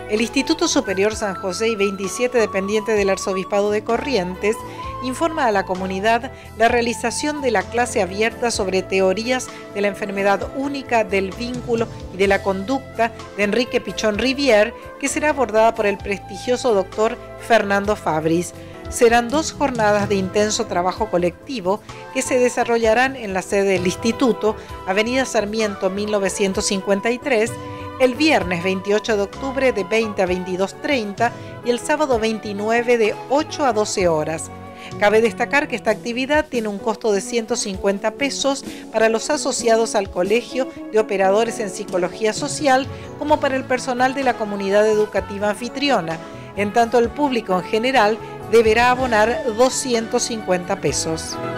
El Instituto Superior San José y 27 dependientes del Arzobispado de Corrientes informa a la comunidad la realización de la clase abierta sobre teorías de la enfermedad única, del vínculo y de la conducta de Enrique Pichón Rivière, que será abordada por el prestigioso doctor Fernando Fabris. Serán 2 jornadas de intenso trabajo colectivo que se desarrollarán en la sede del Instituto, Avenida Sarmiento 1953, el viernes 28 de octubre de 20 a 22:30 y el sábado 29 de 8 a 12 horas. Cabe destacar que esta actividad tiene un costo de 150 pesos para los asociados al Colegio de Operadores en Psicología Social como para el personal de la comunidad educativa anfitriona. En tanto, el público en general deberá abonar 250 pesos.